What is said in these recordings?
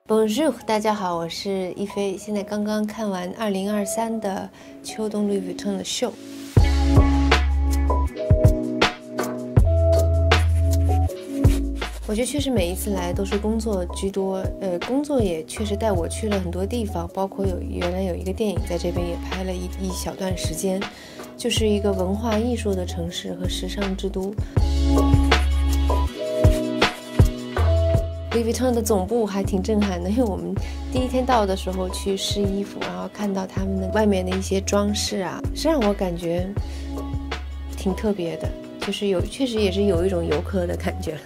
Bonjour，大家好，我是一菲。现在刚刚看完2023的秋冬 Louis Vuitton 的秀。我觉得确实每一次来都是工作居多，工作也确实带我去了很多地方，包括原来有一个电影在这边也拍了一小段时间，就是一个文化艺术的城市和时尚之都。Louis Vuitton 的总部还挺震撼的，因为我们第一天到的时候去试衣服，然后看到他们的外面的一些装饰啊，是让我感觉挺特别的，就是确实也是有一种游客的感觉了。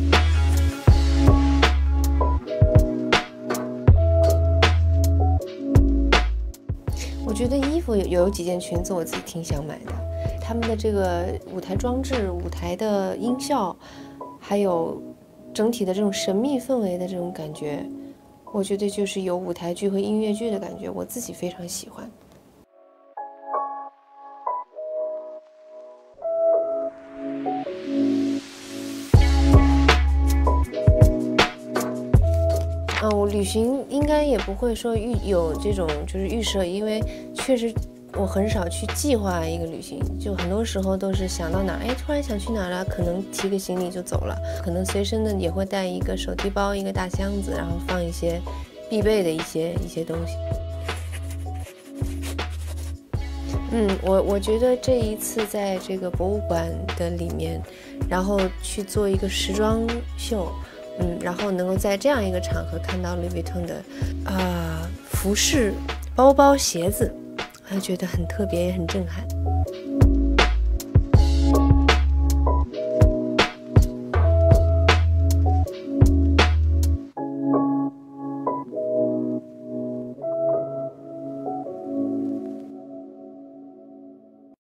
我觉得衣服有几件裙子我自己挺想买的，他们的这个舞台装置、舞台的音效，还有整体的这种神秘氛围的这种感觉，我觉得就是有舞台剧和音乐剧的感觉，我自己非常喜欢。我旅行应该也不会说有这种就是预设，因为确实我很少去计划一个旅行，就很多时候都是想到哪儿，突然想去哪儿了，可能提个行李就走了，可能随身的也会带一个手提包，一个大箱子，然后放一些必备的一些东西。我觉得这一次在这个博物馆的里面，然后去做一个时装秀，然后能够在这样一个场合看到 Louis Vuitton 的服饰、包包、鞋子，我觉得很特别，也很震撼。